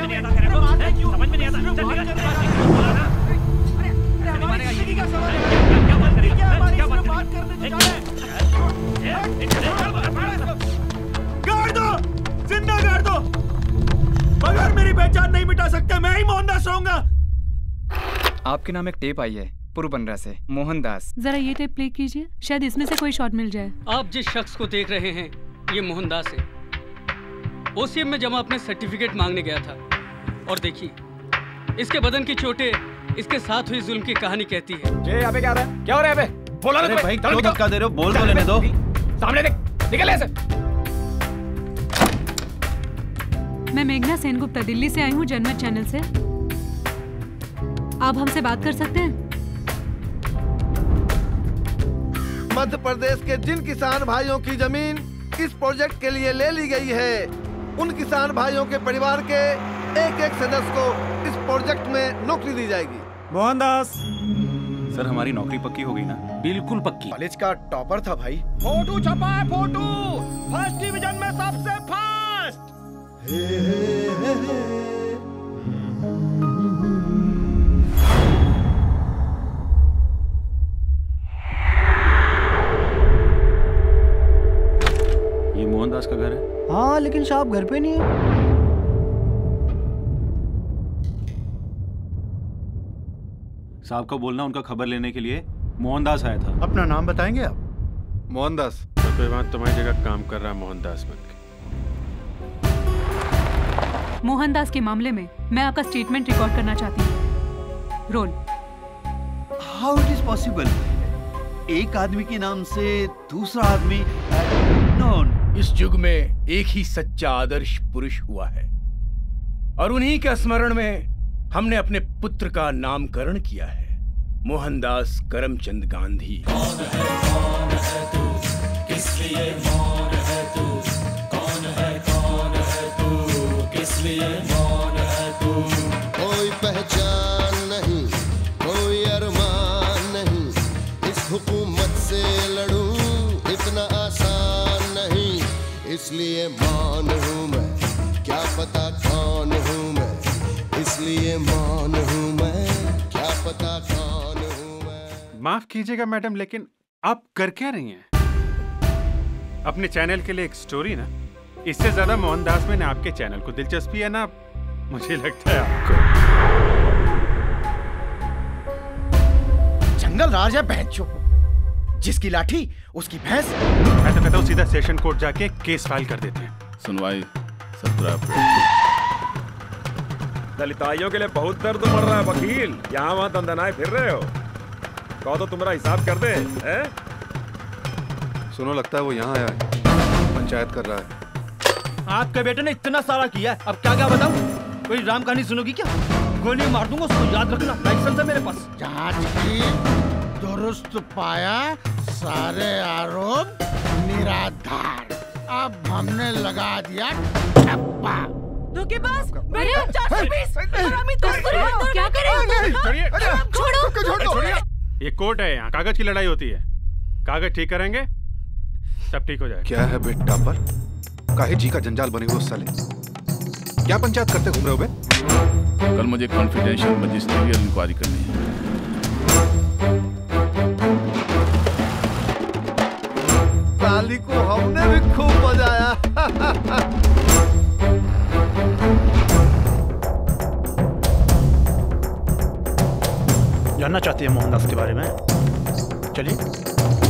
में नहीं आता तेरे को, समझ में नहीं आता। चल निकल, बोला ना। अरे हमारी जिंदगी का सवाल है, क्या बात करें, क्या बात करने जा रहे हैं? गाड़ दो, जिंदा गाड़ दो। अगर मेरी पहचान नहीं मिटा सकते मैं ही मोहनदास रहूंगा। आपके नाम एक टेप आई है पुरबंदरा से, मोहनदास। जरा ये टेप प्ले कीजिए, शायद इसमें से कोई शॉट मिल जाए। आप जिस शख्स को देख रहे हैं ये मोहनदास है। ओसीएम में जमा अपने सर्टिफिकेट मांगने गया था और देखिए इसके बदन की चोटें इसके साथ हुई जुल्म की कहानी कहती है। ये यहाँ पे क्या हो रहा है? क्या हो रहा है यहाँ पे? बोला ना भाई, क्यों धक्का दे रहे हो? बोल तो लेने दो। सामने देख, निकल ऐसे। मैं मेघना सेनगुप्ता दिल्ली से आई हूँ, जनमत चैनल से। आप हमसे बात कर सकते हैं? मध्य प्रदेश के जिन किसान भाइयों की जमीन इस प्रोजेक्ट के लिए ले ली गई है, उन किसान भाइयों के परिवार के एक एक सदस्य को इस प्रोजेक्ट में नौकरी दी जाएगी। मोहनदास सर, हमारी नौकरी पक्की हो गई ना? बिल्कुल पक्की। कॉलेज का टॉपर था भाई। फोटो छपा है, फोटो फर्स्ट डिवीजन में सबसे फर्स्ट। ये मोहनदास का घर है? हाँ, लेकिन साहब घर पे नहीं है। साहब का बोलना उनका खबर लेने के लिए मोहनदास आया था। अपना नाम बताएंगे आप? मोहनदास। कोई बात तुम्हारी जगह काम कर रहा है मोहनदास बनके। मोहनदास के मामले में मैं आपका स्टेटमेंट रिकॉर्ड करना चाहती हूँ। Roll. How it is possible? एक आदमी के नाम से दूसरा आदमी? नो। इस युग में एक ही सच्चा आदर्श पुरुष हुआ है और उन्हीं के स्मरण में हमने अपने पुत्र का नामकरण किया है, मोहनदास करमचंद गांधी। कौन है तू, किस लिए मौन है तू? कौन है तू, किस लिए मौन है तू? कोई पहचान नहीं, कोई अरमान नहीं, इस हुकूमत से लड़ूं इतना आसान नहीं, इसलिए मौन हूँ मैं, क्या पता कौन हूँ मैं, इसलिए मौन हूँ मैं, क्या पता कौन हूँ मैं। माफ कीजिएगा मैडम, लेकिन आप कर क्या रही हैं? अपने चैनल के लिए एक स्टोरी ना, इससे ज्यादा मोहनदास में ना आपके चैनल को दिलचस्पी है ना मुझे लगता है आपको। जंगल राज है बहनचोद, जिसकी लाठी उसकी भैंस। मैं तो कहता हूँ सीधा सेशन कोर्ट जाके केस फाइल कर देते हैं। सुनवाई 17 अप्रैल। दलिताइयों के लिए बहुत दर्द मर रहा है वकील, यहाँ वहाँ दंदनाए फिर रहे हो। कहो तो तुम्हारा हिसाब कर दे हैं? सुनो, लगता है वो यहाँ आया है, पंचायत कर रहा है। आपके बेटे ने इतना सारा किया है, अब क्या क्या बताऊं? कोई राम कहानी सुनोगी क्या? गोली मार दूंगा, उसको याद रखना। लाइसेंस है मेरे पास। जांच की, दुरुस्त पाया, सारे आरोप निराधार। अब हमने लगा दिया ठप्पा। धोखेबाज, मेरे 420 हरामी तस्कर, क्या करें? छोड़ो। ये कोर्ट है, यहाँ कागज की लड़ाई होती है। कागज ठीक करेंगे सब ठीक हो जाएगा। क्या है बेटा पर काहे जी का जंजाल बने हुए साले? क्या पंचायत करते घूम रहे हो बे? कल मुझे कॉन्फिडेंशियल मजिस्ट्रियल इंक्वायरी करनी है। ताली को हमने भी खूब बजाया। जानना चाहती है मोहनदास के बारे में? चलिए।